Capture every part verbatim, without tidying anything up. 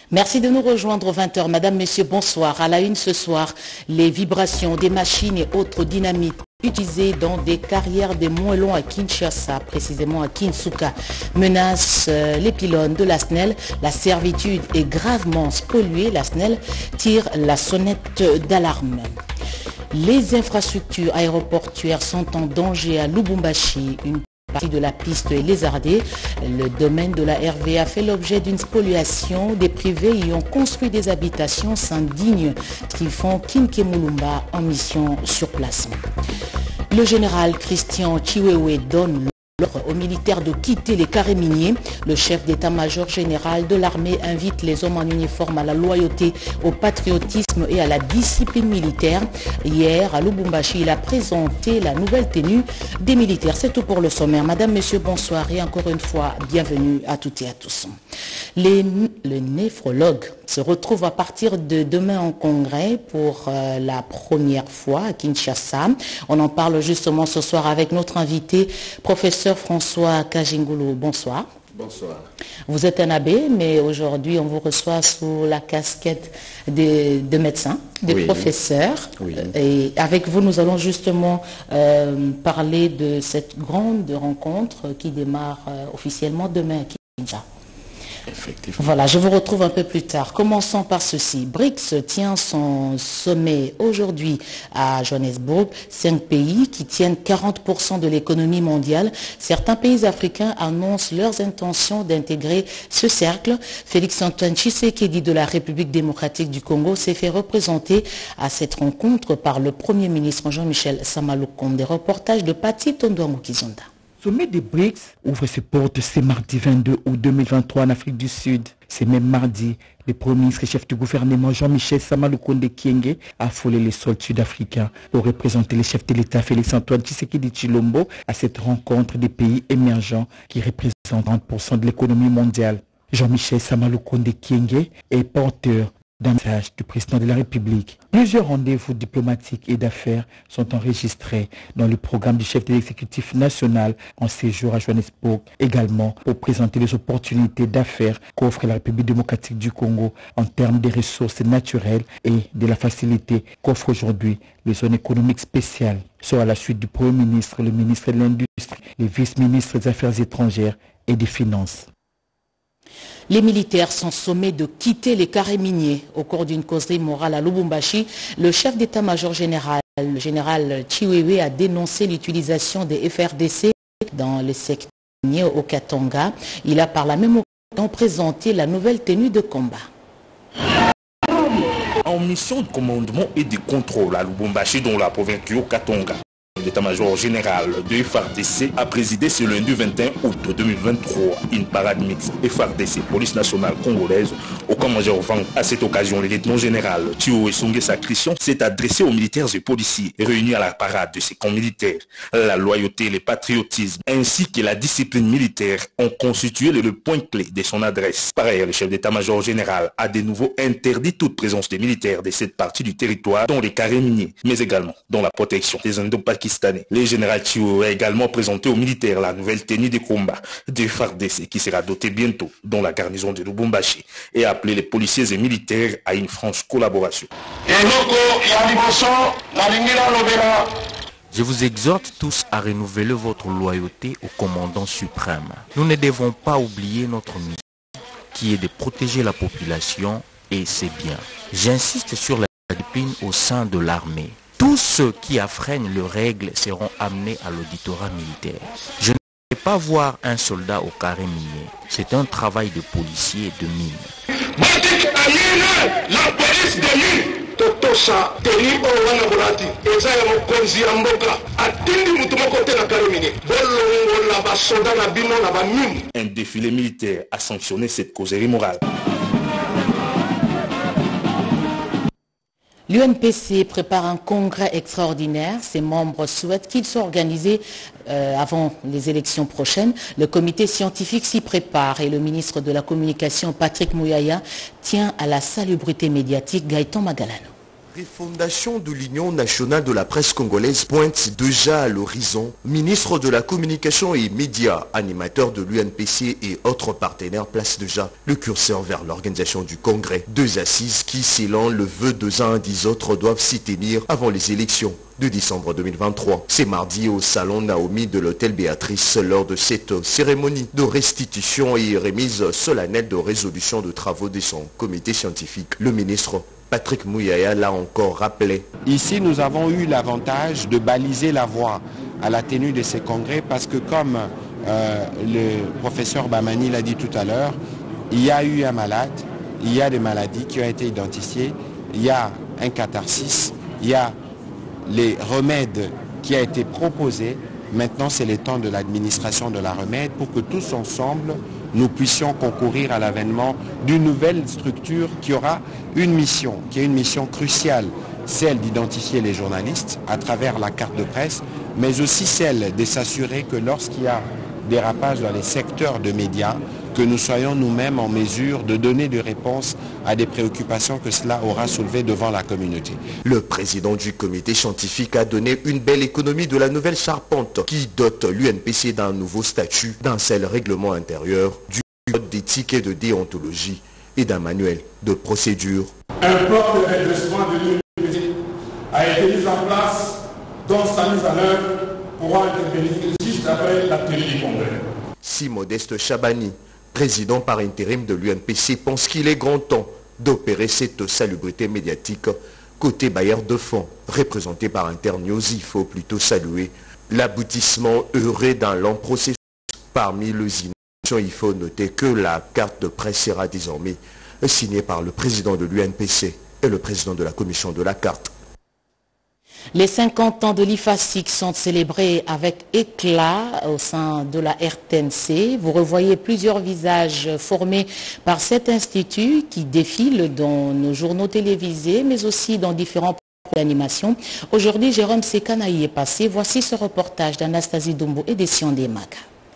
Merci de nous rejoindre aux vingt heures. Madame, Messieurs, bonsoir. À la une ce soir, les vibrations des machines et autres dynamites utilisées dans des carrières des moellons à Kinshasa, précisément à Kinsuka, menacent euh, les pylônes de la S N E L. La servitude est gravement spoliée. La S N E L tire la sonnette d'alarme. Les infrastructures aéroportuaires sont en danger à Lubumbashi. Une partie de la piste est lézardée. Le domaine de la R V A fait l'objet d'une spoliation. Des privés y ont construit des habitations, s'indigne Trifon Kinkemulumba en mission sur place. Le général Christian Chiwewe donne l'ordre aux militaires de quitter les carrés miniers. Le chef d'état-major général de l'armée invite les hommes en uniforme à la loyauté, au patriotisme et à la discipline militaire. Hier, à Lubumbashi, il a présenté la nouvelle tenue des militaires. C'est tout pour le sommaire. Madame, Messieurs, bonsoir et encore une fois, bienvenue à toutes et à tous. Les, les néphrologues se retrouvent à partir de demain en congrès pour euh, la première fois à Kinshasa. On en parle justement ce soir avec notre invité, professeur François Kajingulu. Bonsoir. Bonsoir. Vous êtes un abbé, mais aujourd'hui on vous reçoit sous la casquette de, de médecin, de oui. professeur. Oui. Et avec vous, nous allons justement euh, parler de cette grande rencontre qui démarre euh, officiellement demain à Kinshasa. Effectivement. Voilà, je vous retrouve un peu plus tard. Commençons par ceci. BRICS tient son sommet aujourd'hui à Johannesburg. Cinq pays qui tiennent quarante pour cent de l'économie mondiale. Certains pays africains annoncent leurs intentions d'intégrer ce cercle. Félix-Antoine Tshisekedi de la République démocratique du Congo s'est fait représenter à cette rencontre par le Premier ministre Jean-Michel Samalukonde. Des reportages de Pati Tondouangou Kizonda. Le sommet des BRICS ouvre ses portes ce mardi vingt-deux août deux mille vingt-trois en Afrique du Sud. Ce même mardi, le Premier ministre et chef du gouvernement Jean-Michel Samalukonde Kyenge a affolé les sols sud-africains pour représenter le chef de l'État Félix-Antoine Tshisekedi Tshilombo à cette rencontre des pays émergents qui représentent trente pour cent de l'économie mondiale. Jean-Michel Samalukonde Kyenge est porteur d'un message du président de la République. Plusieurs rendez-vous diplomatiques et d'affaires sont enregistrés dans le programme du chef de l'exécutif national en séjour à Johannesburg, également pour présenter les opportunités d'affaires qu'offre la République démocratique du Congo en termes des ressources naturelles et de la facilité qu'offre aujourd'hui les zones économiques spéciales. Soit à la suite du Premier ministre, le ministre de l'Industrie, les vice-ministres des Affaires étrangères et des Finances. Les militaires sont sommés de quitter les carrés miniers. Au cours d'une causerie morale à Lubumbashi, le chef d'état-major général, le général Chiwewe, a dénoncé l'utilisation des F R D C dans les secteurs miniers au Katanga. Il a par la même occasion présenté la nouvelle tenue de combat. En mission de commandement et de contrôle à Lubumbashi, dans la province du Haut-Katanga, l'état-major général de F R D C a présidé ce lundi vingt et un août deux mille vingt-trois une parade mixte F R D C, police nationale congolaise, au camp-major Vang. À cette occasion, le lieutenant général Chiwewe Songesa Christian s'est adressé aux militaires et policiers réunis à la parade de ces camps militaires. La loyauté, le patriotisme ainsi que la discipline militaire ont constitué le point clé de son adresse. Par ailleurs, le chef d'état-major général a de nouveau interdit toute présence des militaires de cette partie du territoire dans les carrés miniers, mais également dans la protection des Indo-Pakistanais. Le général Chiwewe a également présenté aux militaires la nouvelle tenue de combat de F R D C qui sera dotée bientôt dans la garnison de Lubumbashi et a appelé les policiers et militaires à une franche collaboration. Je vous exhorte tous à renouveler votre loyauté au commandant suprême. Nous ne devons pas oublier notre mission qui est de protéger la population et ses biens. J'insiste sur la discipline au sein de l'armée. Tous ceux qui affreignent les règles seront amenés à l'auditorat militaire. Je ne vais pas voir un soldat au carré minier. C'est un travail de policier et de mine. Un défilé militaire a sanctionné cette causerie morale. L'U N P C prépare un congrès extraordinaire. Ses membres souhaitent qu'il soit organisé euh, avant les élections prochaines. Le comité scientifique s'y prépare et le ministre de la Communication, Patrick Mouyaya, tient à la salubrité médiatique, Gaëtan Magalano. Refondation de l'Union nationale de la presse congolaise pointe déjà à l'horizon. Ministre de la communication et médias, animateur de l'U N P C et autres partenaires placent déjà le curseur vers l'organisation du congrès. Deux assises qui, selon le vœu des uns et des autres, doivent s'y tenir avant les élections de décembre deux mille vingt-trois. C'est mardi au salon Naomi de l'hôtel Béatrice lors de cette cérémonie de restitution et remise solennelle de résolution de travaux de son comité scientifique. Le ministre Patrick Mouyaya l'a encore rappelé. Ici, nous avons eu l'avantage de baliser la voie à la tenue de ces congrès parce que, comme euh, le professeur Bamani l'a dit tout à l'heure, il y a eu un malade, il y a des maladies qui ont été identifiées, il y a un catharsis, il y a les remèdes qui ont été proposés. Maintenant, c'est le temps de l'administration de la remède pour que tous ensemble, nous puissions concourir à l'avènement d'une nouvelle structure qui aura une mission, qui est une mission cruciale, celle d'identifier les journalistes à travers la carte de presse, mais aussi celle de s'assurer que lorsqu'il y a dérapage dans les secteurs de médias, que nous soyons nous-mêmes en mesure de donner des réponses à des préoccupations que cela aura soulevées devant la communauté. Le président du comité scientifique a donné une belle économie de la nouvelle charpente qui dote l'U N P C d'un nouveau statut, d'un seul règlement intérieur, du code d'éthique et de déontologie et d'un manuel de procédure. Un plan de redressement de l'U N P C a été mis en place, dont sa mise en œuvre pourra intervenir juste après la tenue du congrès. Si Modeste Chabani, président par intérim de l'U N P C, pense qu'il est grand temps d'opérer cette salubrité médiatique côté bailleur de fonds, représenté par Internews. Il faut plutôt saluer l'aboutissement heureux d'un long processus. Parmi les innovations, il faut noter que la carte de presse sera désormais signée par le président de l'U N P C et le président de la commission de la carte. Les cinquante ans de l'I F A S I C sont célébrés avec éclat au sein de la R T N C. Vous revoyez plusieurs visages formés par cet institut qui défilent dans nos journaux télévisés, mais aussi dans différents programmes d'animation. Aujourd'hui, Jérôme Sekana y est passé. Voici ce reportage d'Anastasie Dumbo et des Siondé Maga.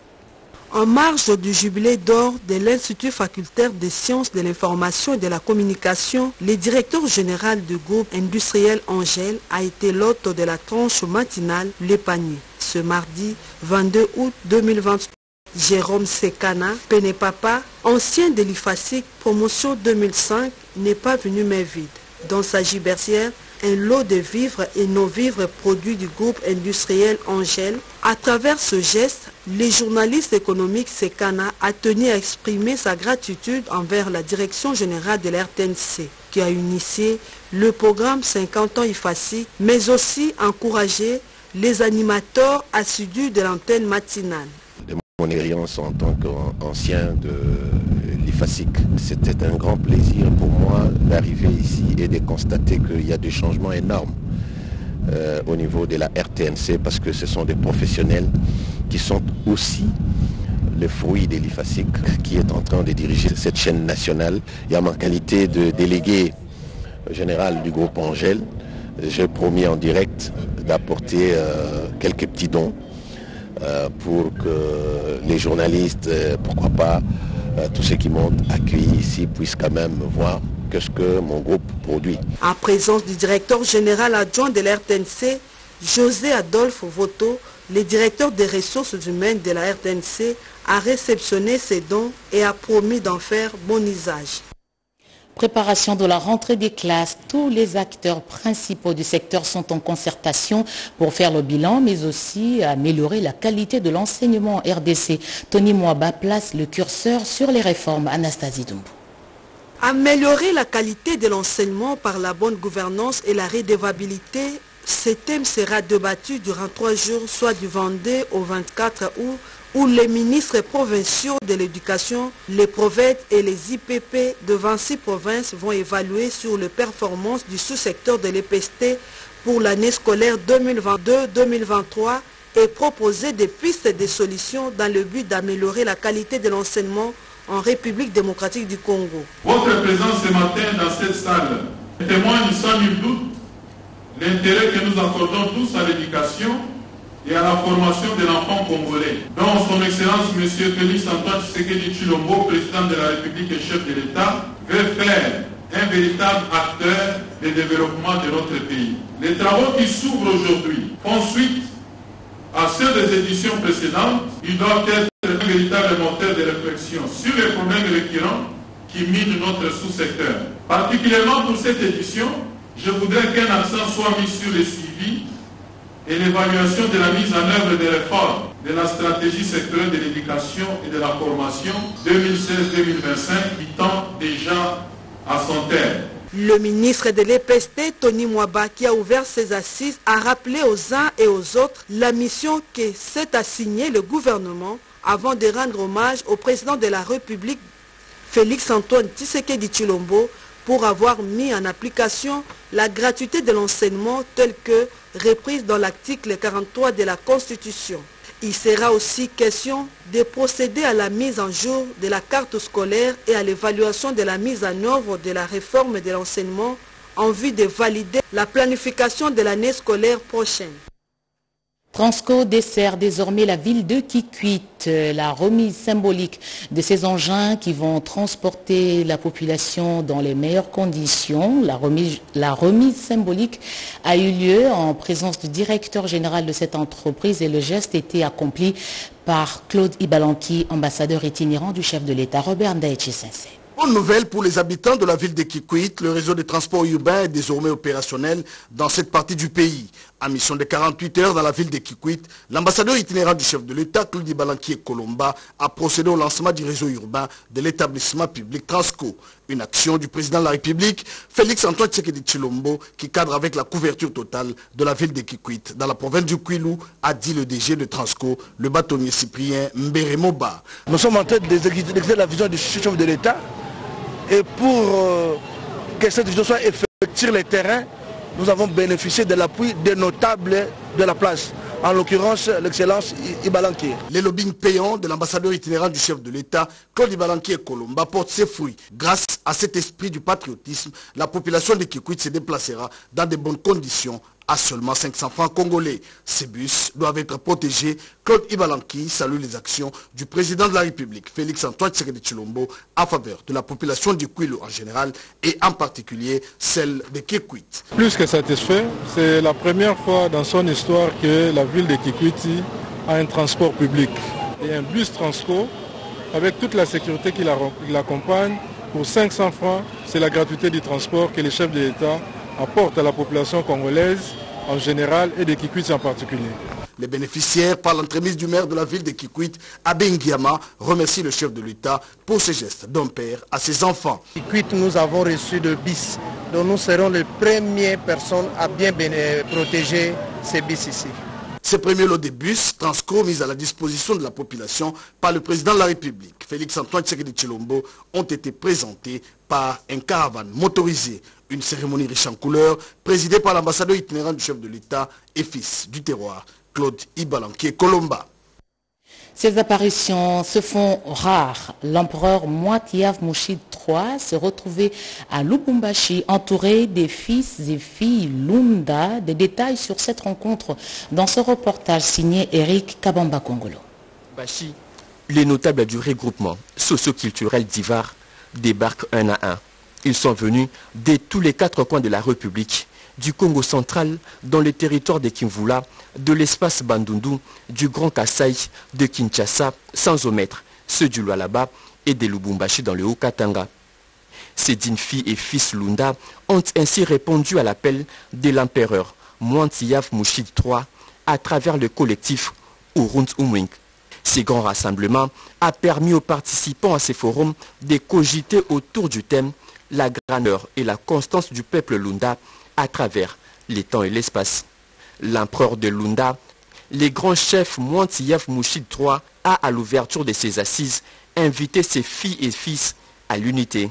En marge du jubilé d'or de l'Institut facultaire des sciences de l'information et de la communication, le directeur général du groupe industriel Angèle a été l'hôte de la tranche matinale Le Panier. Ce mardi vingt-deux août deux mille vingt-trois, Jérôme Sekana, Pénépapa, ancien de l'I F A S I C, promotion deux mille cinq, n'est pas venu main vide. Dans sa gibecière, un lot de vivres et non-vivres produits du groupe industriel Angèle. À travers ce geste, le journaliste économique Sekana a tenu à exprimer sa gratitude envers la direction générale de l'R T N C qui a initié le programme cinquante ans I F A S I C, mais aussi encouragé les animateurs assidus de l'antenne matinale. De mon expérience en tant qu'ancien de l'I F A S I C, c'était un grand plaisir pour moi d'arriver ici et de constater qu'il y a des changements énormes euh, au niveau de la R T N C parce que ce sont des professionnels qui sont aussi le fruit de l'I F A S I C qui est en train de diriger cette chaîne nationale. Et en ma qualité de délégué général du groupe Angèle, j'ai promis en direct d'apporter euh, quelques petits dons euh, pour que les journalistes, euh, pourquoi pas, euh, tous ceux qui m'ont accueilli ici puissent quand même voir qu'est-ce que mon groupe produit. En présence du directeur général adjoint de l'R T N C, José Adolphe Voto, le directeur des ressources humaines de la R T N C, a réceptionné ces dons et a promis d'en faire bon usage. Préparation de la rentrée des classes, tous les acteurs principaux du secteur sont en concertation pour faire le bilan, mais aussi améliorer la qualité de l'enseignement en R D C. Tony Mwaba place le curseur sur les réformes. Anastasie Dumbo. Améliorer la qualité de l'enseignement par la bonne gouvernance et la redevabilité, ce thème sera débattu durant trois jours, soit du vingt-deux au vingt-quatre août, où les ministres provinciaux de l'éducation, les prophètes et les I P P de vingt-six provinces vont évaluer sur les performances du sous-secteur de l'E P S T pour l'année scolaire deux mille vingt-deux deux mille vingt-trois et proposer des pistes de solutions dans le but d'améliorer la qualité de l'enseignement en République démocratique du Congo. Votre présence ce matin dans cette salle témoigne sans nul doute l'intérêt que nous accordons tous à l'éducation et à la formation de l'enfant congolais, dont son Excellence M. Félix Antoine Tshisekedi Tshilombo, président de la République et chef de l'État, veut faire un véritable acteur de développement de notre pays. Les travaux qui s'ouvrent aujourd'hui font suite à ceux des éditions précédentes. Ils doivent être un véritable moteur de réflexion sur les problèmes récurrents qui minent notre sous-secteur. Particulièrement pour cette édition, je voudrais qu'un accent soit mis sur le suivi et l'évaluation de la mise en œuvre des réformes de la stratégie sectorielle de l'éducation et de la formation deux mille seize deux mille vingt-cinq qui tend déjà à son terme. Le ministre de l'E P S T, Tony Mwaba, qui a ouvert ses assises, a rappelé aux uns et aux autres la mission que s'est assignée le gouvernement avant de rendre hommage au président de la République, Félix-Antoine Tshisekedi Tshilombo, pour avoir mis en application la gratuité de l'enseignement telle que reprise dans l'article quarante-trois de la Constitution. Il sera aussi question de procéder à la mise en jour de la carte scolaire et à l'évaluation de la mise en œuvre de la réforme de l'enseignement en vue de valider la planification de l'année scolaire prochaine. Transco dessert désormais la ville de Kikwit. La remise symbolique de ces engins qui vont transporter la population dans les meilleures conditions. La remise, la remise symbolique a eu lieu en présence du directeur général de cette entreprise et le geste était accompli par Claude Ibalanki, ambassadeur itinérant du chef de l'État Robert Ndaïchi-Sensei. Bonne nouvelle pour les habitants de la ville de Kikwit, le réseau de transport urbain est désormais opérationnel dans cette partie du pays. En mission de quarante-huit heures dans la ville de Kikwit, l'ambassadeur itinérant du chef de l'État, Claude Ibalanki Kolomba, a procédé au lancement du réseau urbain de l'établissement public Transco. Une action du président de la République, Félix-Antoine Tshisekedi Tshilombo, qui cadre avec la couverture totale de la ville de Kikwit. Dans la province du Kwilu, a dit le D G de Transco, le bâtonnier Cyprien Mberemoba. Nous sommes en train d'exécuter la vision du chef de l'État. Et pour euh, que cette vision soit effective sur les terrains, nous avons bénéficié de l'appui des notables de la place, en l'occurrence l'excellence Ibalanki. Les lobbying payants de l'ambassadeur itinérant du chef de l'État, Claude Ibalanki et Kolomba, portent ses fruits. Grâce à cet esprit du patriotisme, la population de Kikwit se déplacera dans de bonnes conditions à seulement cinq cents francs congolais. Ces bus doivent être protégés. Claude Ibalanki salue les actions du président de la République, Félix-Antoine Tshisekedi Tshilombo, en faveur de la population du Kwilu en général et en particulier celle de Kikwit. Plus que satisfait, c'est la première fois dans son histoire que la ville de Kikwit a un transport public et un bus Transco avec toute la sécurité qui l'accompagne pour cinq cents francs. C'est la gratuité du transport que le chef de l'État apporte à la population congolaise en général et de Kikwit en particulier. Les bénéficiaires, par l'entremise du maire de la ville de Kikwit, Abe Ngiama, remercient le chef de l'État pour ce geste d'un père à ses enfants. Kikwit, nous avons reçu de bis, donc nous serons les premières personnes à bien protéger ces bis ici. Ces premiers lots de bus, Transco, mis à la disposition de la population par le président de la République, Félix-Antoine Tshisekedi Tshilombo, ont été présentés par un caravane motorisé. Une cérémonie riche en couleurs, présidée par l'ambassadeur itinérant du chef de l'État et fils du terroir, Claude Ibalanki Kolomba. Ces apparitions se font rares. L'empereur Mwatiav Mushid trois se retrouvait à Lubumbashi entouré des fils et filles Lunda. Des détails sur cette rencontre dans ce reportage signé Eric Kabamba Kongolo. Bashi, les notables du regroupement socio-culturel d'Ivar débarquent un à un. Ils sont venus de tous les quatre coins de la République, du Congo central, dans le territoire de Kimvula, de l'espace Bandundu, du Grand Kasaï, de Kinshasa, sans omettre ceux du Lualaba et de Lubumbashi dans le Haut-Katanga. Ces dignes filles et fils Lunda ont ainsi répondu à l'appel de l'empereur Mwatiav Mushid trois à travers le collectif Urund Umwing. Ces grands rassemblements a permis aux participants à ces forums de cogiter autour du thème la grandeur et la constance du peuple Lunda à travers les temps et l'espace. L'empereur de Lunda, les grands chefs Mwatiav Mushid trois, a à l'ouverture de ses assises invité ses filles et fils à l'unité.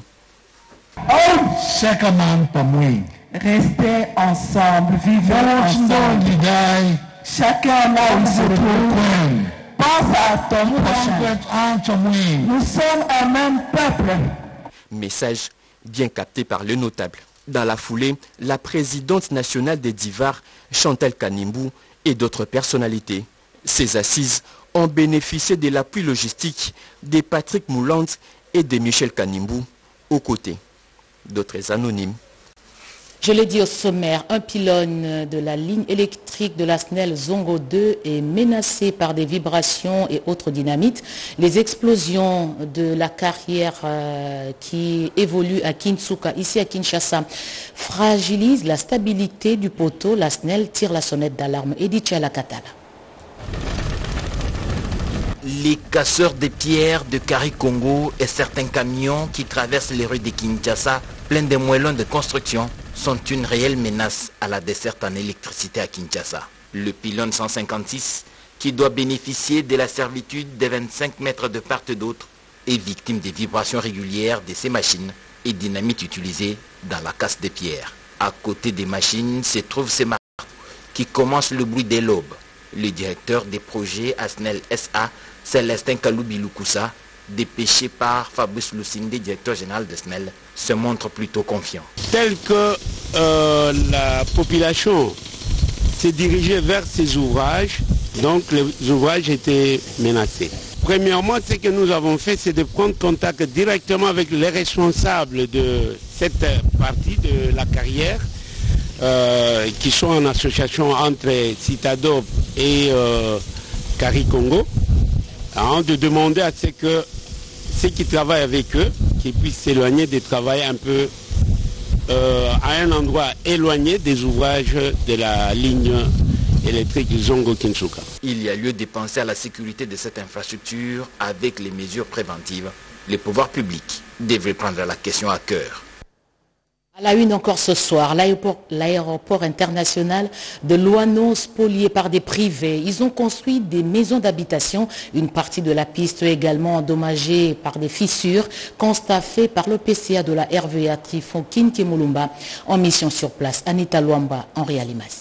Restez ensemble, vivez ensemble. Chacun là où il se trouve. Pense à ton prochain. Nous sommes un même peuple. Message bien capté par les notables. Dans la foulée, la présidente nationale des Divars, Chantal Kanimbu, et d'autres personnalités. Ces assises ont bénéficié de l'appui logistique de Patrick Moulante et de Michel Kanimbu, aux côtés d'autres anonymes. Je l'ai dit au sommaire, un pylône de la ligne électrique de la S N E L Zongo deux est menacé par des vibrations et autres dynamites. Les explosions de la carrière euh, qui évolue à Kinsuka, ici à Kinshasa, fragilisent la stabilité du poteau. La S N E L tire la sonnette d'alarme. Edith Chalakatala. Les casseurs de pierres de Kari Congo et certains camions qui traversent les rues de Kinshasa, pleins de moellons de construction, sont une réelle menace à la desserte en électricité à Kinshasa. Le pylône cent cinquante-six, qui doit bénéficier de la servitude de vingt-cinq mètres de part et d'autre, est victime des vibrations régulières de ces machines et dynamites utilisées dans la casse des pierres. À côté des machines se trouvent ces marques qui commencent le bruit dès l'aube. Le directeur des projets à S N E L S A, Célestin Kaloubi Lukusa, dépêché par Fabrice Lucinde, directeur général de S N E L, se montre plutôt confiant. Tel que euh, la population s'est dirigée vers ces ouvrages, donc les ouvrages étaient menacés. Premièrement, ce que nous avons fait, c'est de prendre contact directement avec les responsables de cette partie de la carrière, euh, qui sont en association entre Citadop et euh, Kari Congo, hein, de demander à ce que ceux qui travaillent avec eux, qui puissent s'éloigner de travailler un peu euh, à un endroit éloigné des ouvrages de la ligne électrique Zongo-Kinshasa. Il y a lieu de penser à la sécurité de cette infrastructure avec les mesures préventives. Les pouvoirs publics devraient prendre la question à cœur. À la une encore ce soir, l'aéroport international de Loano spolié par des privés. Ils ont construit des maisons d'habitation. Une partie de la piste est également endommagée par des fissures. Constat fait par le P C A de la R V A Trifon Kinkemulumba en mission sur place. Anita Luamba, Henri Alimassi.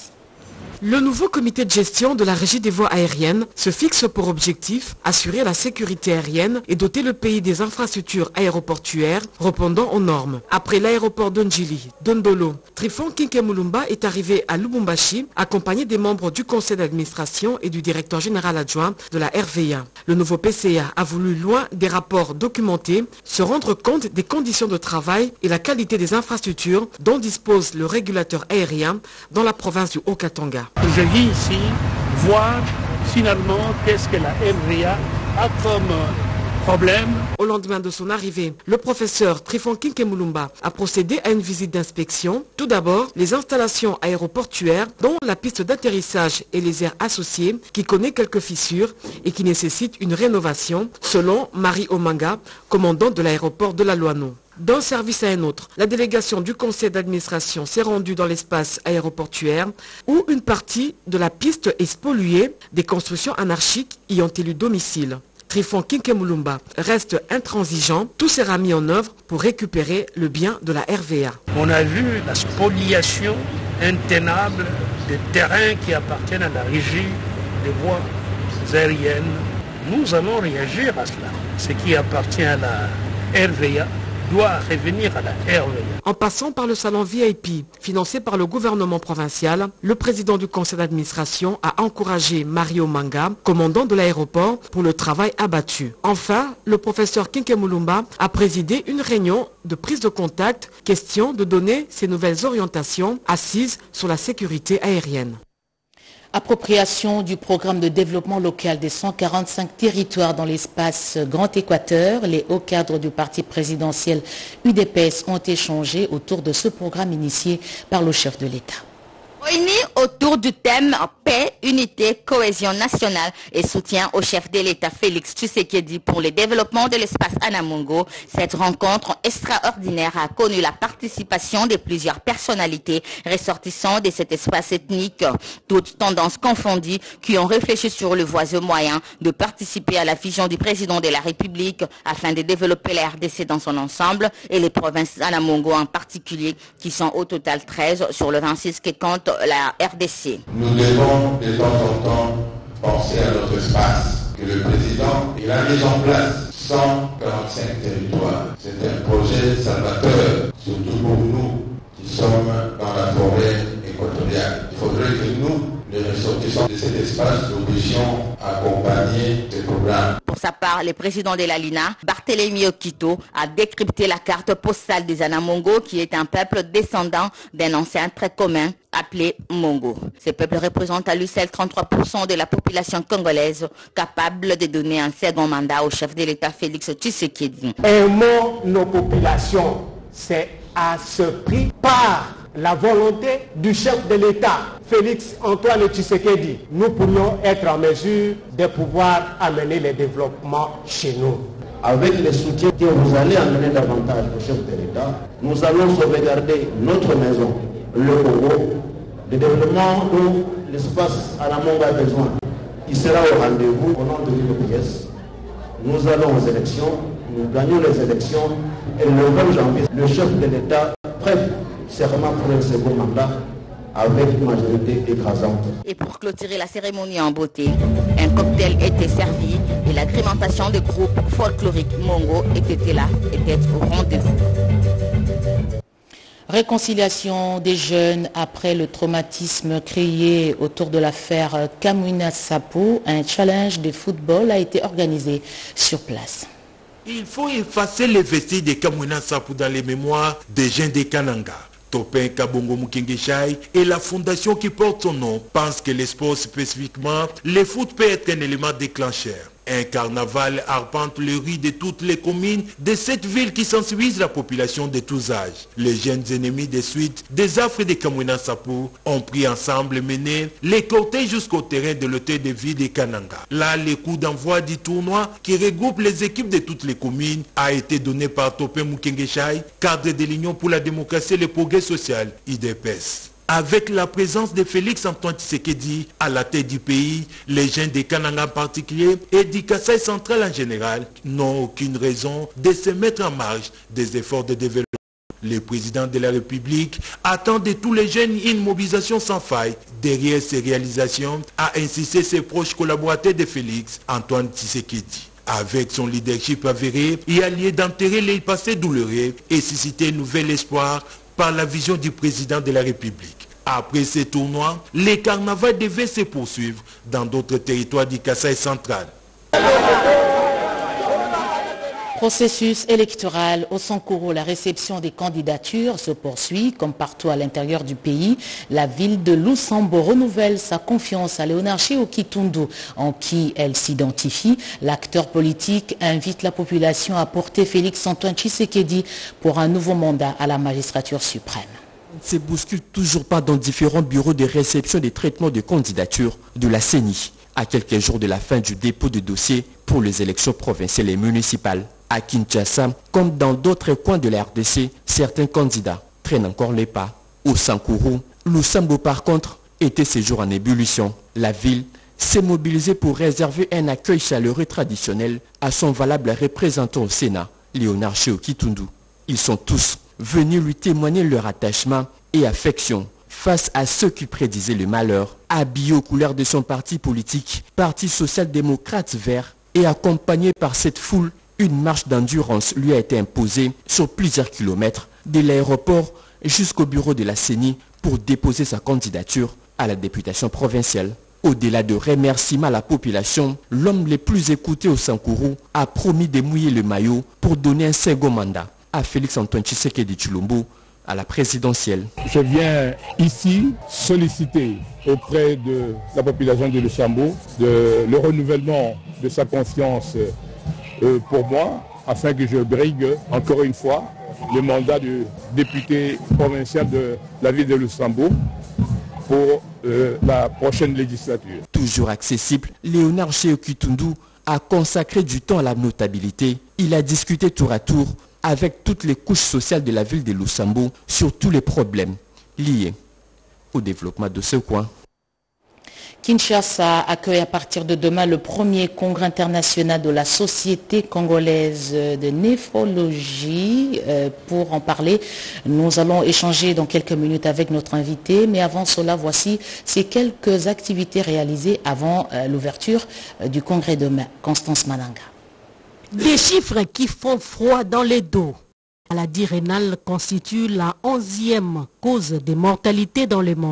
Le nouveau comité de gestion de la régie des voies aériennes se fixe pour objectif assurer la sécurité aérienne et doter le pays des infrastructures aéroportuaires répondant aux normes. Après l'aéroport d'Ondjili, Dondolo, Trifon Kinkemulumba est arrivé à Lubumbashi accompagné des membres du conseil d'administration et du directeur général adjoint de la R V A. Le nouveau P C A a voulu, loin des rapports documentés, se rendre compte des conditions de travail et la qualité des infrastructures dont dispose le régulateur aérien dans la province du Haut-Katanga. Je viens ici voir finalement qu'est-ce que la R V A a comme problème. Au lendemain de son arrivée, le professeur Trifon Kinkemulumba a procédé à une visite d'inspection. Tout d'abord, les installations aéroportuaires, dont la piste d'atterrissage et les aires associées, qui connaît quelques fissures et qui nécessitent une rénovation, selon Marie Omanga, commandant de l'aéroport de la Loano. D'un service à un autre, la délégation du conseil d'administration s'est rendue dans l'espace aéroportuaire où une partie de la piste est spoliée, des constructions anarchiques y ont élu domicile. Trifon Kinkemulumba reste intransigeant, tout sera mis en œuvre pour récupérer le bien de la R V A. On a vu la spoliation intenable des terrains qui appartiennent à la régie des voies aériennes. Nous allons réagir à cela. Ce qui appartient à la R V A doit revenir à la R V A. En passant par le salon V I P, financé par le gouvernement provincial, le président du conseil d'administration a encouragé Mario Manga, commandant de l'aéroport, pour le travail abattu. Enfin, le professeur Kinkemulumba a présidé une réunion de prise de contact, question de donner ses nouvelles orientations assises sur la sécurité aérienne. Appropriation du programme de développement local des cent quarante-cinq territoires dans l'espace Grand Équateur. Les hauts cadres du parti présidentiel U D P S ont échangé autour de ce programme initié par le chef de l'État. Réunis autour du thème paix, unité, cohésion nationale et soutien au chef de l'État Félix Tshisekedi pour le développement de l'espace Anamongo, cette rencontre extraordinaire a connu la participation de plusieurs personnalités ressortissant de cet espace ethnique, toutes tendances confondues, qui ont réfléchi sur le voisin moyen de participer à la vision du président de la République afin de développer la R D C dans son ensemble et les provinces Anamongo en particulier, qui sont au total treize sur le vingt-six que compte la R D C. Nous devons de temps en temps penser à notre espace que le président il a mis en place cent quarante-cinq territoires. C'est un projet salvateur, surtout pour nous qui sommes dans la forêt équatoriale. Il faudrait que nous, les ressortissants de cet espace, nous puissions accompagner ces programmes. Pour sa part, le président de la L I N A, Barthélemy Okito, a décrypté la carte postale des Anamongo, qui est un peuple descendant d'un ancien trait commun appelé Mongo. Ce peuple représente à lui seul trente-trois pour cent de la population congolaise, capable de donner un second mandat au chef de l'État Félix Tshisekedi. Aimons nos populations, c'est à ce prix par la volonté du chef de l'État, Félix Antoine Tshisekedi. Nous pourrions être en mesure de pouvoir amener le développement chez nous. Avec le soutien que vous allez amener davantage au chef de l'État, nous allons sauvegarder notre maison, le Congo, le développement dont l'espace Anamongo a besoin. Il sera au rendez-vous au nom de l'U P S. Nous allons aux élections, nous gagnons les élections et le vingt janvier, le chef de l'État prête serment pour le second mandat avec une majorité écrasante. Et pour clôturer la cérémonie en beauté, un cocktail était servi et l'agrémentation des groupes folkloriques Mongo était là, était au rendez-vous. Réconciliation des jeunes après le traumatisme créé autour de l'affaire Kamwina Nsapu. Un challenge de football a été organisé sur place. Il faut effacer les vestiges de Kamwina Nsapu dans les mémoires des jeunes de Kananga. Topin Kabongo Mukengeshai et la fondation qui porte son nom pensent que les sports, spécifiquement le foot, peut être un élément déclencheur. Un carnaval arpente les rues de toutes les communes de cette ville qui sensibilise la population de tous âges. Les jeunes ennemis des suites des affres de Kamwina Nsapu ont pris ensemble mener les cortèges jusqu'au terrain de l'hôtel de ville de Kananga. Là, le coup d'envoi du tournoi qui regroupe les équipes de toutes les communes a été donné par Topin Mukengeshai, cadre de l'Union pour la démocratie et le progrès social, I D P S. Avec la présence de Félix Antoine Tshisekedi à la tête du pays, les jeunes de Kananga en particulier et du Kasaï central en général n'ont aucune raison de se mettre en marge des efforts de développement. Le président de la République attend de tous les jeunes une mobilisation sans faille. Derrière ces réalisations, a insisté ses proches collaborateurs de Félix Antoine Tshisekedi. Avec son leadership avéré, il a lieu d'enterrer les passés douloureux et susciter un nouvel espoir par la vision du président de la République. Après ces tournois, les carnavals devaient se poursuivre dans d'autres territoires du Kasaï central. Processus électoral au Sankuru, la réception des candidatures se poursuit comme partout à l'intérieur du pays. La ville de Lusambo renouvelle sa confiance à Léonard Chéo Kitundu, en qui elle s'identifie. L'acteur politique invite la population à porter Félix Antoine Tshisekedi pour un nouveau mandat à la magistrature suprême. On ne se bouscule toujours pas dans différents bureaux de réception des traitements de candidature de la C E N I, à quelques jours de la fin du dépôt de dossier pour les élections provinciales et municipales. À Kinshasa, comme dans d'autres coins de la R D C, certains candidats traînent encore les pas. Au Sankuru, Lusambo par contre était ces jours en ébullition. La ville s'est mobilisée pour réserver un accueil chaleureux traditionnel à son valable représentant au Sénat, Léonard Chéo Kitundu. Ils sont tous venus lui témoigner leur attachement et affection face à ceux qui prédisaient le malheur. Habillé aux couleurs de son parti politique, Parti social-démocrate vert, et accompagné par cette foule, une marche d'endurance lui a été imposée sur plusieurs kilomètres de l'aéroport jusqu'au bureau de la C E N I pour déposer sa candidature à la députation provinciale. Au-delà de remerciements à la population, l'homme le plus écouté au Sankuru a promis de mouiller le maillot pour donner un second mandat à Félix Antoine Tshisekedi Tshilombo à la présidentielle. Je viens ici solliciter auprès de la population de Lusambo de le renouvellement de sa confiance euh, pour moi, afin que je brigue encore une fois le mandat de député provincial de la ville de Lusambo pour euh, la prochaine législature. Toujours accessible, Léonard Chéo Kitundu a consacré du temps à la notabilité. Il a discuté tour à tour avec toutes les couches sociales de la ville de Lusambo sur tous les problèmes liés au développement de ce coin. Kinshasa accueille à partir de demain le premier congrès international de la Société congolaise de néphrologie. Euh, pour en parler, nous allons échanger dans quelques minutes avec notre invité. Mais avant cela, voici ces quelques activités réalisées avant euh, l'ouverture euh, du congrès demain. Constance Mananga. Des chiffres qui font froid dans les dos. La maladie rénale constitue la onzième cause de mortalité dans le monde.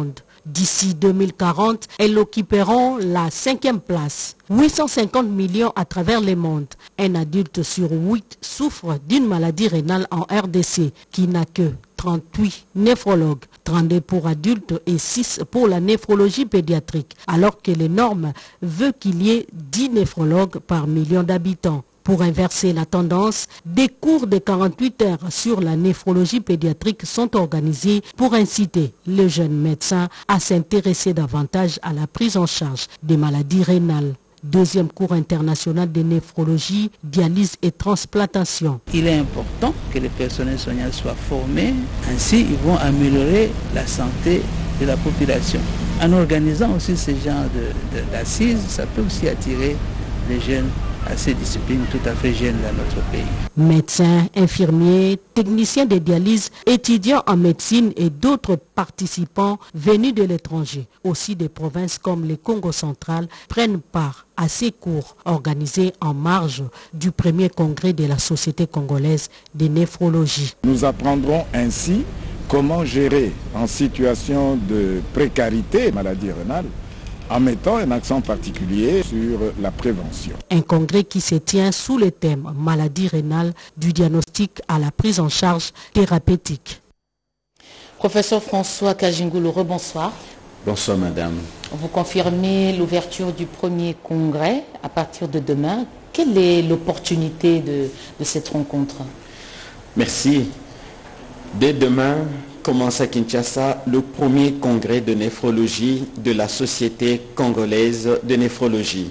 D'ici deux mille quarante, elles occuperont la cinquième place. huit cent cinquante millions à travers le monde. Un adulte sur huit souffre d'une maladie rénale en R D C qui n'a que trente-huit néphrologues, trente-deux pour adultes et six pour la néphrologie pédiatrique, alors que les normes veulent qu'il y ait dix néphrologues par million d'habitants. Pour inverser la tendance, des cours de quarante-huit heures sur la néphrologie pédiatrique sont organisés pour inciter les jeunes médecins à s'intéresser davantage à la prise en charge des maladies rénales. Deuxième cours international de néphrologie, dialyse et transplantation. Il est important que les personnels soignants soient formés, ainsi ils vont améliorer la santé de la population. En organisant aussi ce genre d'assises, ça peut aussi attirer les jeunes à ces disciplines tout à fait jeunes dans notre pays. Médecins, infirmiers, techniciens de dialyse, étudiants en médecine et d'autres participants venus de l'étranger, aussi des provinces comme le Congo central, prennent part à ces cours organisés en marge du premier congrès de la Société congolaise de néphrologie. Nous apprendrons ainsi comment gérer en situation de précarité maladie rénale, en mettant un accent particulier sur la prévention. Un congrès qui se tient sous le thème « Maladie rénale, du diagnostic à la prise en charge thérapeutique ». Professeur François Kajingulu, rebonsoir. Bonsoir madame. Vous confirmez l'ouverture du premier congrès à partir de demain. Quelle est l'opportunité de, de cette rencontre? Merci. Dès demain, commence à Kinshasa le premier congrès de néphrologie de la Société congolaise de néphrologie.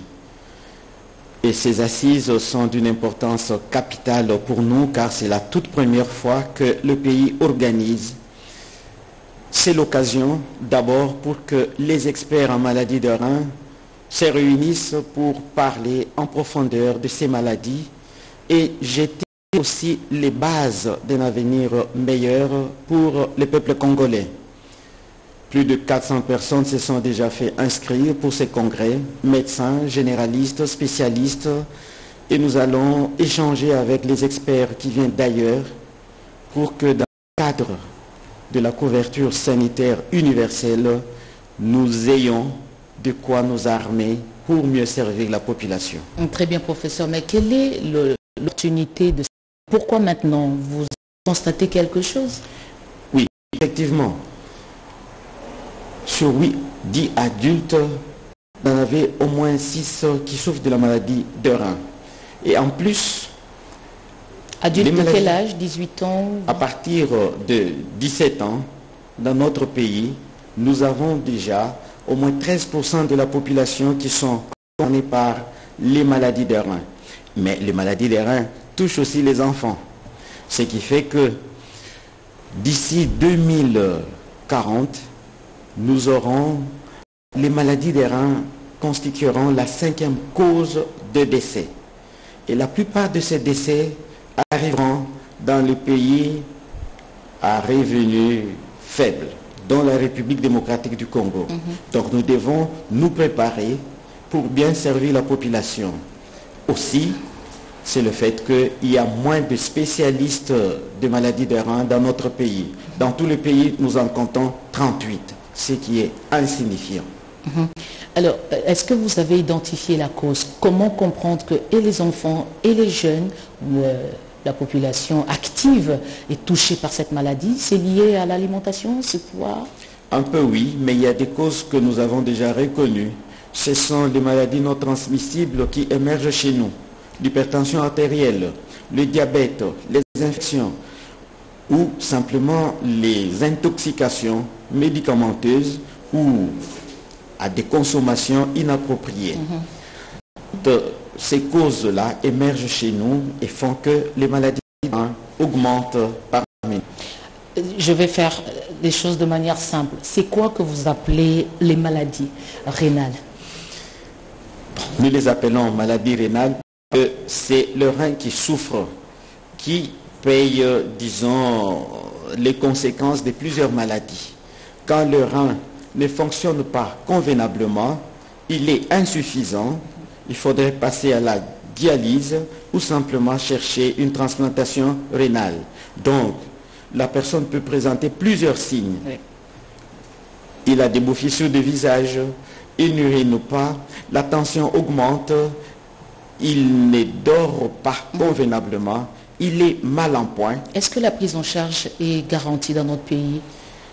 Et ces assises sont d'une importance capitale pour nous car c'est la toute première fois que le pays organise. C'est l'occasion d'abord pour que les experts en maladies de rein se réunissent pour parler en profondeur de ces maladies et jeter aussi les bases d'un avenir meilleur pour le peuple congolais. Plus de quatre cents personnes se sont déjà fait inscrire pour ces congrès, médecins, généralistes, spécialistes, et nous allons échanger avec les experts qui viennent d'ailleurs pour que dans le cadre de la couverture sanitaire universelle, nous ayons de quoi nous armer pour mieux servir la population. Très bien, professeur, mais quelle est l'opportunité de... Pourquoi maintenant? Vous constatez quelque chose? Oui, effectivement. Sur huit, dix adultes, il y en avait au moins six qui souffrent de la maladie de rein. Et en plus... Adultes de quel âge? dix-huit ans? À partir de dix-sept ans, dans notre pays, nous avons déjà au moins treize pour cent de la population qui sont concernés par les maladies de rein. Mais les maladies de rein touchent aussi les enfants. Ce qui fait que d'ici deux mille quarante, nous aurons les maladies des reins constitueront la cinquième cause de décès. Et la plupart de ces décès arriveront dans les pays à revenus faibles, dont la République démocratique du Congo. Mm-hmm. Donc nous devons nous préparer pour bien servir la population. Aussi, c'est le fait qu'il y a moins de spécialistes de maladies de reins dans notre pays. Dans tous les pays, nous en comptons trente-huit, ce qui est insignifiant. Mmh. Alors, est-ce que vous avez identifié la cause? Comment comprendre que et les enfants et les jeunes, ou euh, la population active est touchée par cette maladie? C'est lié à l'alimentation? C'est quoi? Un peu oui, mais il y a des causes que nous avons déjà reconnues. Ce sont les maladies non transmissibles qui émergent chez nous. L'hypertension artérielle, le diabète, les infections ou simplement les intoxications médicamenteuses ou à des consommations inappropriées. Mm-hmm. Toutes ces causes-là émergent chez nous et font que les maladies augmentent parmi nous. Je vais faire les choses de manière simple. C'est quoi que vous appelez les maladies rénales? Nous les appelons maladies rénales. C'est le rein qui souffre, qui paye, disons, les conséquences de plusieurs maladies. Quand le rein ne fonctionne pas convenablement, il est insuffisant, il faudrait passer à la dialyse ou simplement chercher une transplantation rénale. Donc, la personne peut présenter plusieurs signes. Oui. il a des bouffissures de visage, il n'urine pas, la tension augmente, il ne dort pas convenablement, il est mal en point. Est-ce que la prise en charge est garantie dans notre pays?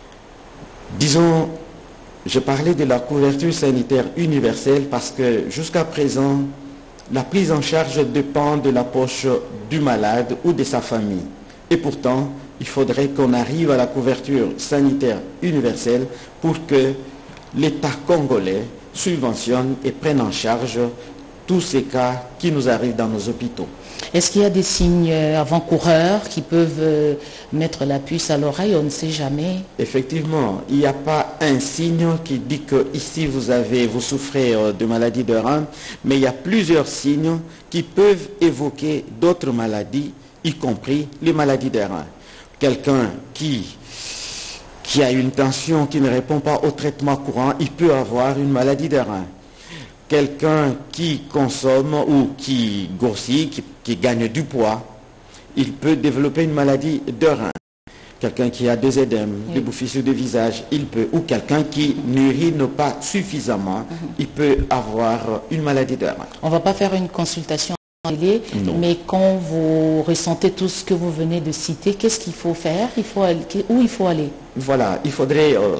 Disons, je parlais de la couverture sanitaire universelle parce que jusqu'à présent, la prise en charge dépend de la poche du malade ou de sa famille. Et pourtant, il faudrait qu'on arrive à la couverture sanitaire universelle pour que l'État congolais subventionne et prenne en charge tous ces cas qui nous arrivent dans nos hôpitaux. Est-ce qu'il y a des signes avant-coureurs qui peuvent mettre la puce à l'oreille? On ne sait jamais. Effectivement, il n'y a pas un signe qui dit que ici vous avez, vous souffrez de maladie de rein, mais il y a plusieurs signes qui peuvent évoquer d'autres maladies, y compris les maladies de rein. Quelqu'un qui, qui a une tension qui ne répond pas au traitement courant, il peut avoir une maladie de rein. Quelqu'un qui consomme ou qui grossit, qui, qui gagne du poids, il peut développer une maladie de rein. Quelqu'un qui a des édèmes, oui. des bouffissures de visage, il peut, ou quelqu'un qui n'urine pas suffisamment, mm-hmm. il peut avoir une maladie de rein. On ne va pas faire une consultation en télé, mais quand vous ressentez tout ce que vous venez de citer, qu'est-ce qu'il faut faire? Il faut aller, où il faut aller? Voilà, il faudrait euh,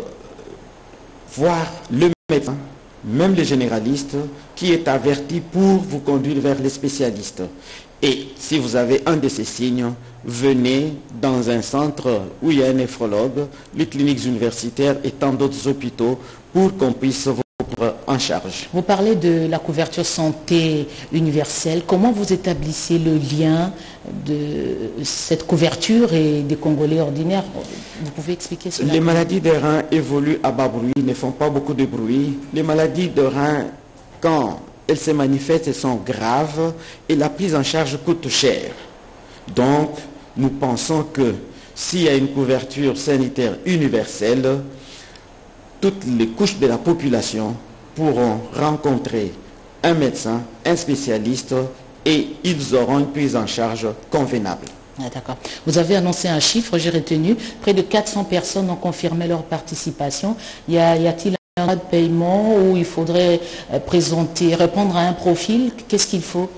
voir le médecin, même les généralistes, qui est averti pour vous conduire vers les spécialistes. Et si vous avez un de ces signes, venez dans un centre où il y a un néphrologue, les cliniques universitaires et tant d'autres hôpitaux pour qu'on puisse vous prendre en charge. Vous parlez de la couverture santé universelle. Comment vous établissez le lien de cette couverture et des Congolais ordinaires? Vous pouvez expliquer cela? Les maladies des reins évoluent à bas bruit, ne font pas beaucoup de bruit. Les maladies de reins, quand elles se manifestent, elles sont graves et la prise en charge coûte cher. Donc, nous pensons que s'il y a une couverture sanitaire universelle, toutes les couches de la population pourront rencontrer un médecin, un spécialiste et ils auront une prise en charge convenable. Ah, d'accord. Vous avez annoncé un chiffre, j'ai retenu, près de quatre cents personnes ont confirmé leur participation. Y a, y a-t-il un droit de paiement où il faudrait euh, présenter, répondre à un profil? Qu'est-ce qu'il faut?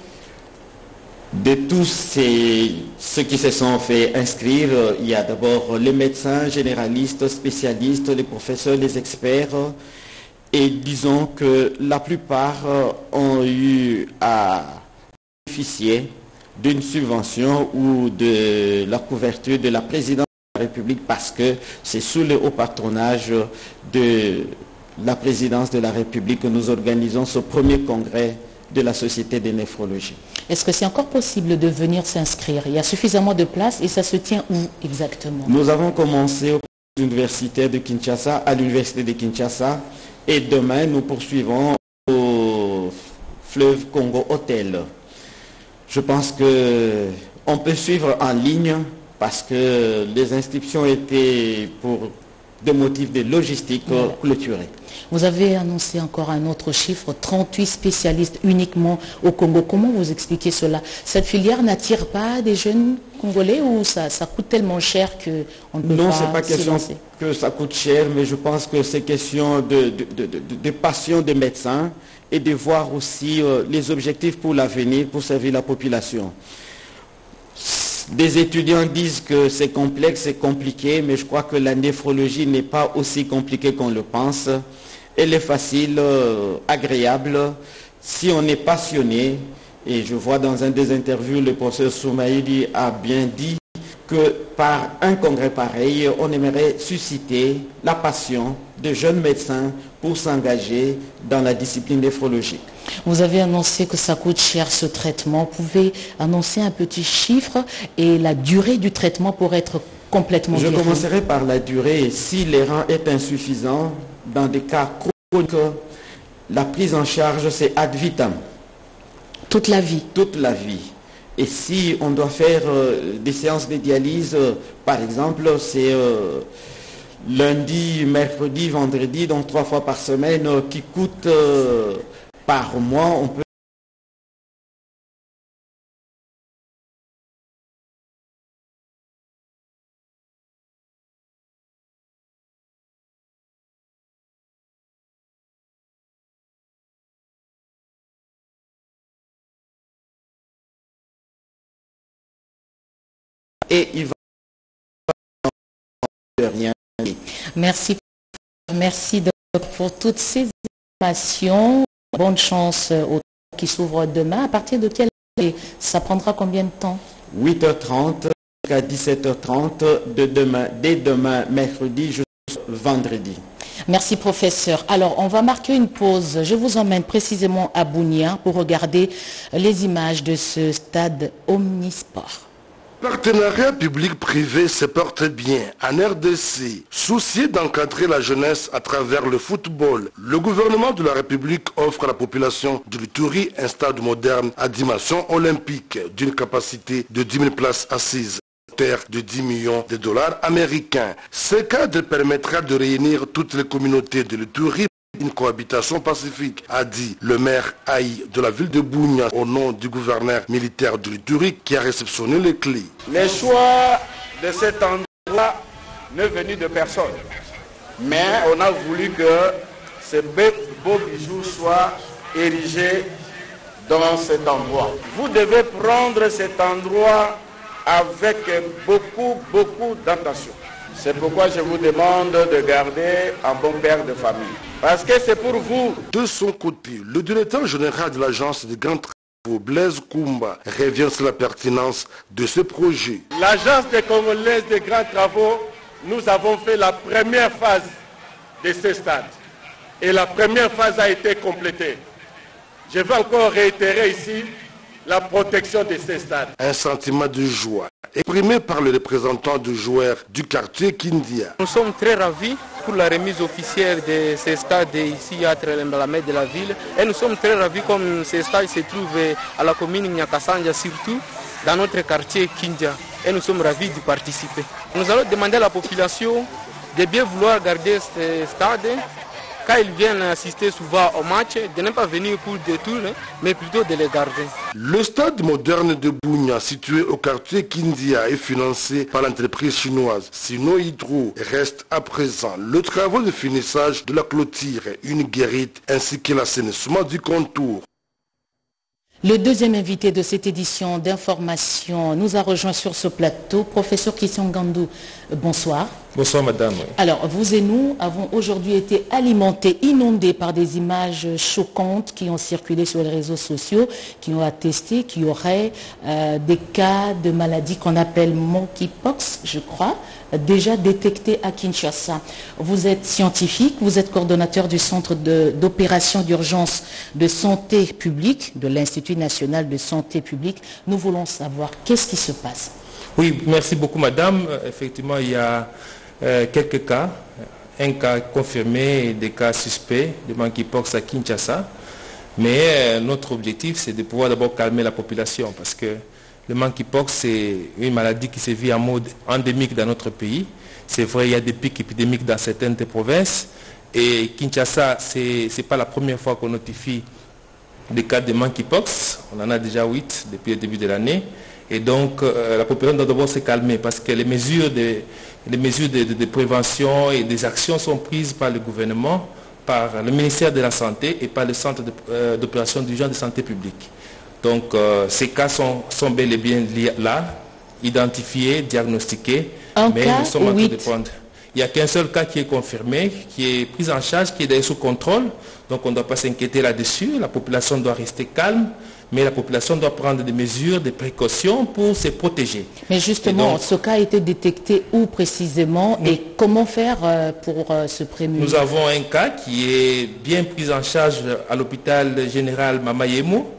De tous ces, ceux qui se sont fait inscrire, il y a d'abord les médecins, généralistes, spécialistes, les professeurs, les experts. Et disons que la plupart ont eu à bénéficier d'une subvention ou de la couverture de la présidence de la République parce que c'est sous le haut patronage de la présidence de la République que nous organisons ce premier congrès de la Société de néphrologie. Est-ce que c'est encore possible de venir s'inscrire? Il y a suffisamment de places et ça se tient où exactement? Nous avons commencé au universitaire de Kinshasa, à l'université de Kinshasa, et demain nous poursuivons au Fleuve Congo Hôtel. Je pense qu'on peut suivre en ligne parce que les inscriptions étaient pour des motifs de logistique voilà. clôturés. Vous avez annoncé encore un autre chiffre, trente-huit spécialistes uniquement au Congo. Comment vous expliquez cela? Cette filière n'attire pas des jeunes Congolais ou ça, ça coûte tellement cher qu'on ne peut non, pas Non, ce n'est pas question lancer. que ça coûte cher, mais je pense que c'est question de, de, de, de, de passion des médecins et de voir aussi euh, les objectifs pour l'avenir, pour servir la population. Des étudiants disent que c'est complexe, c'est compliqué, mais je crois que la néphrologie n'est pas aussi compliquée qu'on le pense. Elle est facile, euh, agréable. Si on est passionné, et je vois dans un des interviews, le professeur Soumaïli a bien dit que par un congrès pareil, on aimerait susciter la passion de jeunes médecins pour s'engager dans la discipline néphrologique. Vous avez annoncé que ça coûte cher ce traitement. Vous pouvez annoncer un petit chiffre et la durée du traitement pour être complètement Je guéri. commencerai par la durée. Si les reins est insuffisant, dans des cas chroniques, la prise en charge c'est ad vitam. Toute la vie. Toute la vie. Et si on doit faire euh, des séances de dialyse, euh, par exemple, c'est euh, lundi, mercredi, vendredi, donc trois fois par semaine, euh, qui coûte euh, par mois, on peut et il va de rien. Merci, merci pour toutes ces informations. Bonne chance aux qui s'ouvrent demain. À partir de quelle heure ça prendra combien de temps? huit heures trente à dix-sept heures trente de demain, dès demain, mercredi jusqu'au vendredi. Merci professeur. Alors on va marquer une pause. Je vous emmène précisément à Bunia pour regarder les images de ce stade omnisport. Partenariat public-privé se porte bien en R D C. Soucié d'encadrer la jeunesse à travers le football, le gouvernement de la République offre à la population de l'Ituri un stade moderne à dimension olympique d'une capacité de dix mille places assises de dix millions de dollars américains. Ce cadre permettra de réunir toutes les communautés de l'Ituri. Une cohabitation pacifique, a dit le maire Aïe de la ville de Bunia au nom du gouverneur militaire de l'Ituri qui a réceptionné les clés. Le choix de cet endroit n'est venu de personne, mais on a voulu que ce beau bijou soit érigé dans cet endroit. Vous devez prendre cet endroit avec beaucoup, beaucoup d'attention. C'est pourquoi je vous demande de garder un bon père de famille. Parce que c'est pour vous. De son côté, le directeur général de l'agence de grands travaux, Blaise Koumba, revient sur la pertinence de ce projet. L'agence des Congolaises de grands travaux, nous avons fait la première phase de ce stade. Et la première phase a été complétée. Je veux encore réitérer ici la protection de ces stades. Un sentiment de joie exprimé par le représentant de joueurs du quartier Kindia. Nous sommes très ravis pour la remise officielle de ces stades ici à Trelembalamed de la ville. Et nous sommes très ravis comme ces stades se trouvent à la commune Nyakasanja, surtout dans notre quartier Kindia. Et nous sommes ravis d'y participer. Nous allons demander à la population de bien vouloir garder ces stades. Quand ils viennent assister souvent au match, de ne pas venir pour des tours, mais plutôt de les garder. Le stade moderne de Bunia, situé au quartier Kindia, est financé par l'entreprise chinoise Sino Hydro. Reste à présent le travail de finissage de la clôture, une guérite ainsi que l'assainissement du contour. Le deuxième invité de cette édition d'information nous a rejoint sur ce plateau, professeur Christian Gandou. Bonsoir. Bonsoir madame. Alors vous et nous avons aujourd'hui été alimentés, inondés par des images choquantes qui ont circulé sur les réseaux sociaux, qui ont attesté qu'il y aurait euh, des cas de maladies qu'on appelle monkeypox, je crois, déjà détectés à Kinshasa. Vous êtes scientifique, vous êtes coordonnateur du centre d'opération d'urgence de santé publique de l'Institut national de santé publique. Nous voulons savoir qu'est-ce qui se passe. Oui, merci beaucoup madame. Effectivement, il y a euh, quelques cas, un cas confirmé et des cas suspects de monkeypox à Kinshasa. Mais euh, notre objectif, c'est de pouvoir d'abord calmer la population parce que le monkeypox, c'est une maladie qui se vit en mode endémique dans notre pays. C'est vrai, il y a des pics épidémiques dans certaines provinces. Et Kinshasa, ce n'est pas la première fois qu'on notifie des cas de monkeypox. On en a déjà huit depuis le début de l'année. Et donc, euh, la population doit d'abord se calmer parce que les mesures, de, les mesures de, de, de prévention et des actions sont prises par le gouvernement, par le ministère de la Santé et par le centre d'opération d'urgence de santé publique. Donc, euh, ces cas sont, sont bel et bien là, identifiés, diagnostiqués, Un mais cas nous sommes en train huit. de prendre. Il n'y a qu'un seul cas qui est confirmé, qui est pris en charge, qui est d'ailleurs sous contrôle. Donc, on ne doit pas s'inquiéter là-dessus. La population doit rester calme, mais la population doit prendre des mesures, des précautions pour se protéger. Mais justement, donc, ce cas a été détecté où précisément nous, et comment faire euh, pour euh, se prémunir? Nous avons un cas qui est bien pris en charge à l'hôpital général Mamayemo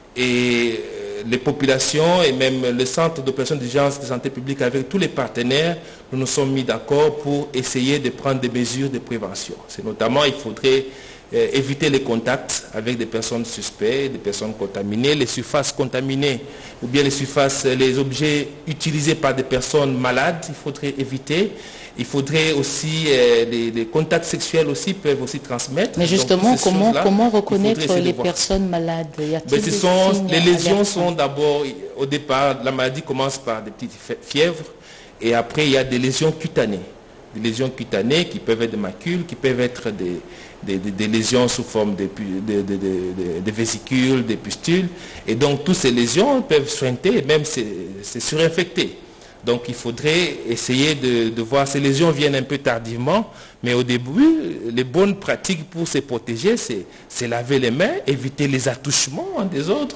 et les populations et même le centre d'opération d'urgence de santé publique avec tous les partenaires, nous nous sommes mis d'accord pour essayer de prendre des mesures de prévention. C'est notamment, il faudrait euh, éviter les contacts avec des personnes suspectes, des personnes contaminées, les surfaces contaminées ou bien les surfaces, les objets utilisés par des personnes malades, il faudrait éviter. Il faudrait aussi, euh, les, les contacts sexuels aussi peuvent aussi transmettre. Mais justement, Donc, comment, comment reconnaître essayer de les voir. personnes malades? Y a-t-il Ben, ce des sont, signes les lésions alertants? sont d'abord, au départ, la maladie commence par des petites fièvres et après il y a des lésions cutanées. Des lésions cutanées qui peuvent être des macules, qui peuvent être des, des, des, des lésions sous forme de, de, de, de, de, de vésicules, des pustules. Et donc toutes ces lésions peuvent sointer et même se surinfecter. Donc il faudrait essayer de, de voir, ces lésions viennent un peu tardivement, mais au début, les bonnes pratiques pour se protéger, c'est laver les mains, éviter les attouchements des autres,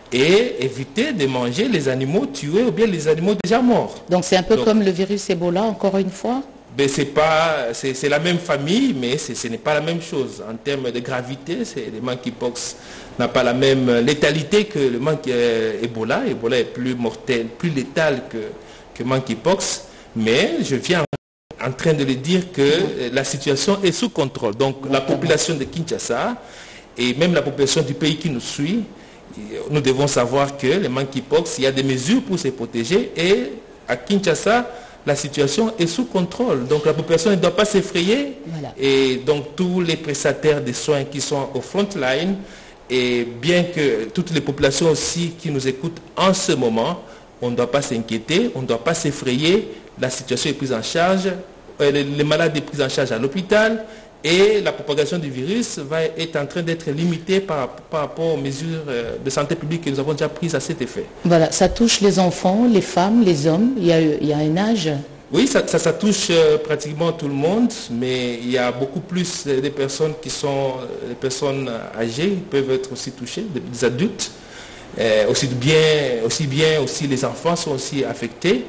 et éviter de manger les animaux tués ou bien les animaux déjà morts. Donc c'est un peu Donc, comme le virus Ebola, encore une fois? Ben c'est pas, c'est la même famille, mais ce n'est pas la même chose. En termes de gravité, le monkeypox n'a pas la même létalité que le monkey, euh, Ebola. Ebola est plus mortel, plus létal que, que monkeypox. Mais je viens en train de le dire que la situation est sous contrôle. Donc la population de Kinshasa et même la population du pays qui nous suit, nous devons savoir que le monkeypox, il y a des mesures pour se protéger, et à Kinshasa, la situation est sous contrôle. Donc la population ne doit pas s'effrayer. Voilà. Et donc tous les prestataires de soins qui sont au front line, et bien que toutes les populations aussi qui nous écoutent en ce moment, on ne doit pas s'inquiéter, on ne doit pas s'effrayer. La situation est prise en charge, les, les malades sont pris en charge à l'hôpital, et la propagation du virus va être en train d'être limitée par, par rapport aux mesures de santé publique que nous avons déjà prises à cet effet. Voilà, ça touche les enfants, les femmes, les hommes, il y a, il y a un âge? Oui, ça, ça, ça touche euh, pratiquement tout le monde, mais il y a beaucoup plus euh, des personnes qui sont des personnes âgées, qui peuvent être aussi touchées, des, des adultes, euh, aussi, bien, aussi bien aussi les enfants sont aussi affectés.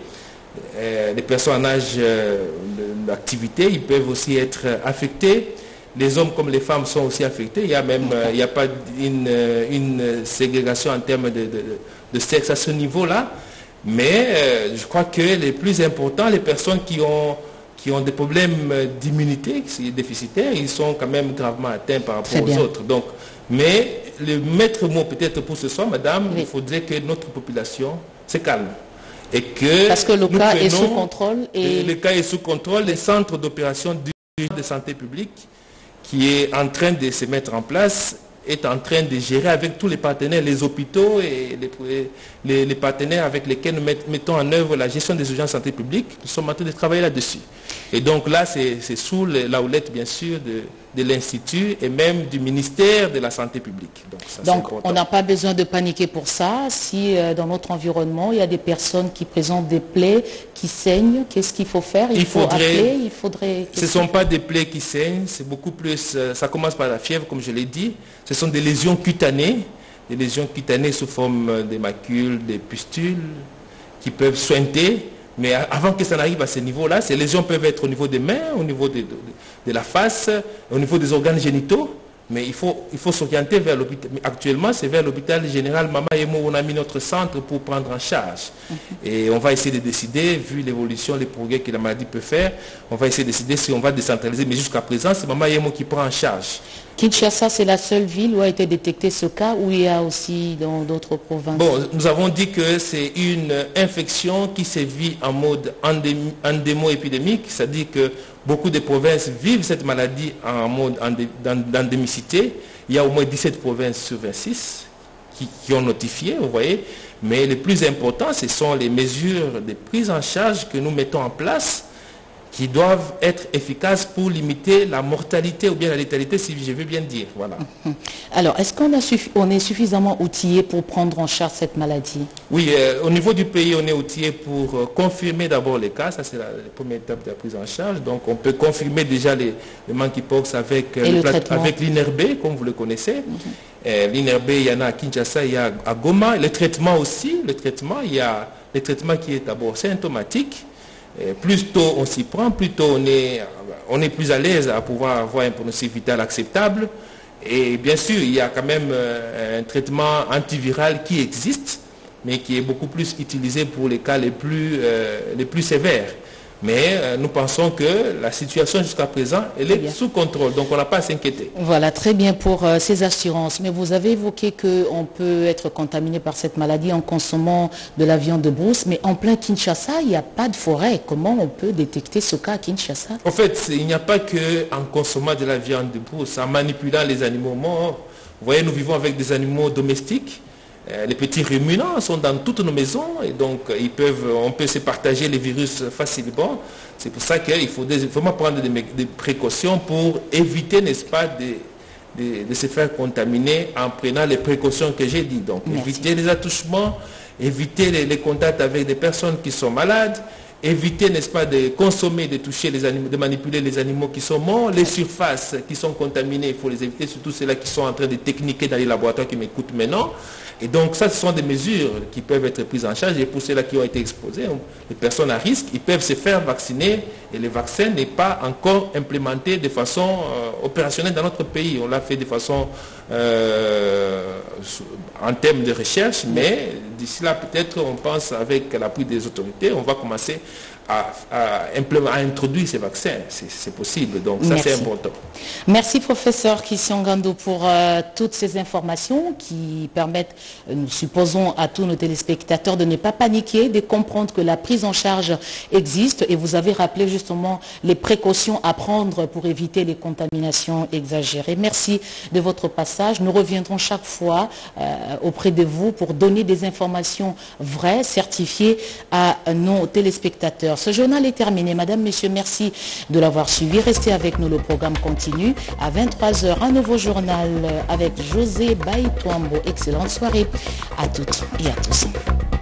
Euh, les personnes en âge euh, d'activité, ils peuvent aussi être affectés. Les hommes comme les femmes sont aussi affectés. Il n'y a même euh, il n'y a pas une, une ségrégation en termes de, de, de sexe à ce niveau-là. Mais euh, je crois que les plus importants, les personnes qui ont, qui ont des problèmes d'immunité, qui sont déficitaires, ils sont quand même gravement atteints par rapport aux autres. Donc, mais le maître mot peut-être pour ce soir, madame, oui. Il faudrait que notre population se calme. Et que Parce que le cas prenons, est sous contrôle. Et... Le cas est sous contrôle. Les centres d'opération de santé publique qui est en train de se mettre en place est en train de gérer avec tous les partenaires, les hôpitaux et les, les, les partenaires avec lesquels nous mettons en œuvre la gestion des urgences santé publique. Nous sommes en train de travailler là-dessus. Et donc là, c'est sous la houlette, bien sûr, de, de l'Institut et même du ministère de la Santé publique. Donc, ça, donc on n'a pas besoin de paniquer pour ça. Si euh, dans notre environnement, il y a des personnes qui présentent des plaies, qui saignent, qu'est-ce qu'il faut faire? Il, il faut faudrait, appeler, il faudrait... Ce ne sont pas des plaies qui saignent, c'est beaucoup plus... Euh, ça commence par la fièvre, comme je l'ai dit. Ce sont des lésions cutanées, des lésions cutanées sous forme de macules, des pustules, qui peuvent sointer. Mais avant que ça n'arrive à ce niveau-là, ces lésions peuvent être au niveau des mains, au niveau de, de, de la face, au niveau des organes génitaux. Mais il faut, il faut s'orienter vers l'hôpital. Actuellement, c'est vers l'hôpital général Mama Yemo où on a mis notre centre pour prendre en charge. Mm-hmm. Et on va essayer de décider, vu l'évolution, les progrès que la maladie peut faire, on va essayer de décider si on va décentraliser. Mais jusqu'à présent, c'est Mama Yemo qui prend en charge. Kinshasa, c'est la seule ville où a été détecté ce cas, ou il y a aussi dans d'autres provinces? Bon, nous avons dit que c'est une infection qui se vit en mode endémo-épidémique, c'est-à-dire que beaucoup de provinces vivent cette maladie en mode endémicité. Il y a au moins dix-sept provinces sur vingt-six qui, qui ont notifié, vous voyez. Mais le plus important, ce sont les mesures de prise en charge que nous mettons en place, qui doivent être efficaces pour limiter la mortalité ou bien la létalité, si je veux bien dire. Voilà. Alors, est-ce qu'on on est suffisamment outillé pour prendre en charge cette maladie? Oui, euh, au niveau du pays, on est outillé pour euh, confirmer d'abord les cas. Ça, c'est la, la première étape de la prise en charge. Donc, on peut confirmer déjà les, les monkeypox avec, euh, avec l'I N R B, comme vous le connaissez. Mm-hmm. euh, L'I N R B, il y en a à Kinshasa, il y a à Goma. Le traitement aussi, le traitement, il y a le traitement qui est d'abord symptomatique. Et plus tôt on s'y prend, plus tôt on est, on est plus à l'aise à pouvoir avoir un pronostic vital acceptable. Et bien sûr, il y a quand même euh, un traitement antiviral qui existe, mais qui est beaucoup plus utilisé pour les cas les plus, euh, les plus sévères. Mais euh, nous pensons que la situation jusqu'à présent, elle est sous contrôle, donc on n'a pas à s'inquiéter. Voilà, très bien pour euh, ces assurances. Mais vous avez évoqué qu'on peut être contaminé par cette maladie en consommant de la viande de brousse, mais en plein Kinshasa, il n'y a pas de forêt. Comment on peut détecter ce cas à Kinshasa? En fait, il n'y a pas qu'en consommant de la viande de brousse, en manipulant les animaux morts. Vous voyez, nous vivons avec des animaux domestiques. Les petits ruminants sont dans toutes nos maisons et donc ils peuvent, on peut se partager les virus facilement. C'est pour ça qu'il faut vraiment prendre des, des précautions pour éviter, n'est-ce pas, de, de, de se faire contaminer en prenant les précautions que j'ai dit. Donc Merci. Éviter les attouchements, éviter les, les contacts avec des personnes qui sont malades, éviter, n'est-ce pas, de consommer, de toucher les animaux, de manipuler les animaux qui sont morts, les surfaces qui sont contaminées, il faut les éviter, surtout ceux-là qui sont en train de techniquer dans les laboratoires qui m'écoutent maintenant. Et donc ça, ce sont des mesures qui peuvent être prises en charge. Et pour ceux-là qui ont été exposés, les personnes à risque, ils peuvent se faire vacciner et le vaccin n'est pas encore implémenté de façon euh, opérationnelle dans notre pays. On l'a fait de façon euh, en termes de recherche, mais d'ici là, peut-être, on pense avec l'appui des autorités, on va commencer à, à, à introduire ces vaccins. C'est possible, donc ça c'est important. Merci professeur Christian Gando pour euh, toutes ces informations qui permettent, euh, nous supposons à tous nos téléspectateurs de ne pas paniquer, de comprendre que la prise en charge existe et vous avez rappelé justement les précautions à prendre pour éviter les contaminations exagérées. Merci de votre passage. Nous reviendrons chaque fois euh, auprès de vous pour donner des informations vraies, certifiées à nos téléspectateurs. Ce journal est terminé. Madame, Monsieur, merci de l'avoir suivi. Restez avec nous, le programme continue. À vingt-trois heures, un nouveau journal avec José Baïtouambo. Excellente soirée à toutes et à tous.